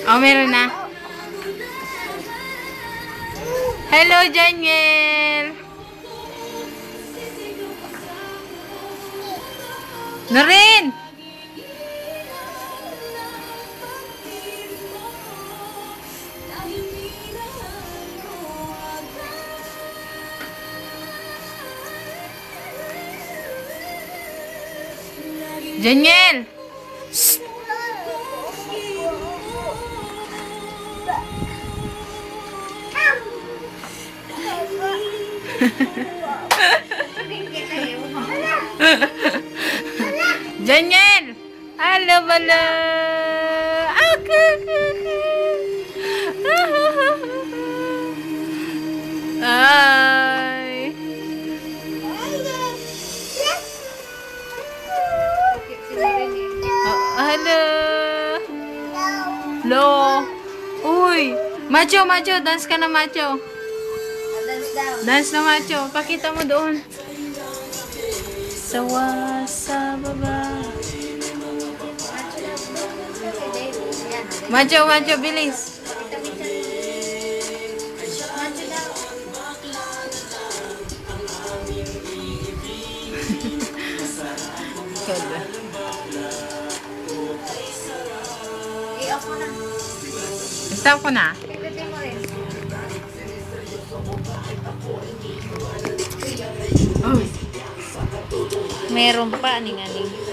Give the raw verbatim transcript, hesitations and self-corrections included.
Oh, meron na. Hello, Daniel. Norin! Daniel! Shh. Daniel! Halo, bala! Ay! Oh, halo! Lo! Uy! Macho, macho! Dance ka na, macho! Dance na, macho! Pakita mo doon! Sawa sa baba. Macho, macho, bilis. I-off mo na. Stop ko na. Pagdating mo rin. Oh. Meron pa, aning-aning.